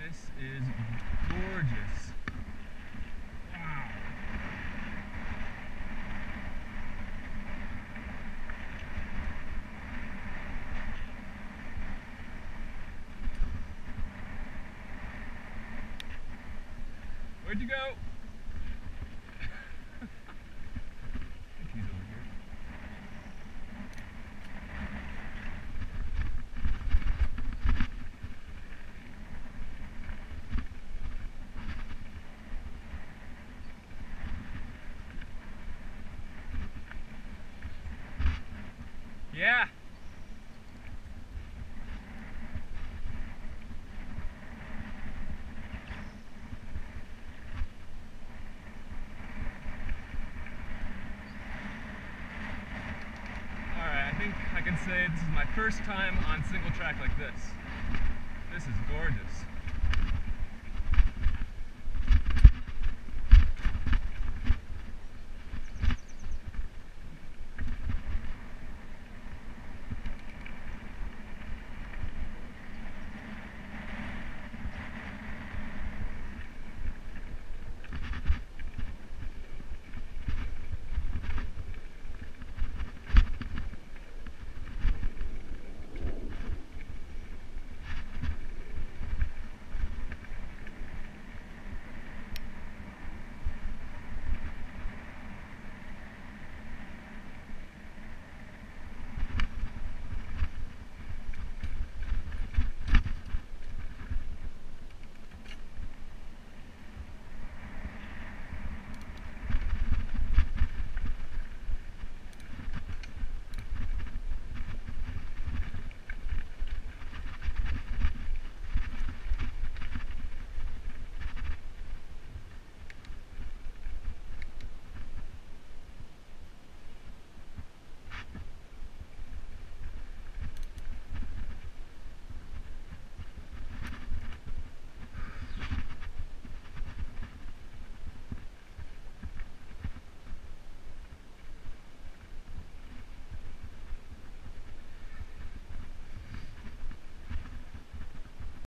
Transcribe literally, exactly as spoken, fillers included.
This is gorgeous. Wow. Where'd you go? I think he's over here. Yeah. Alright, I think I can say this is my first time on single track like this. This is gorgeous.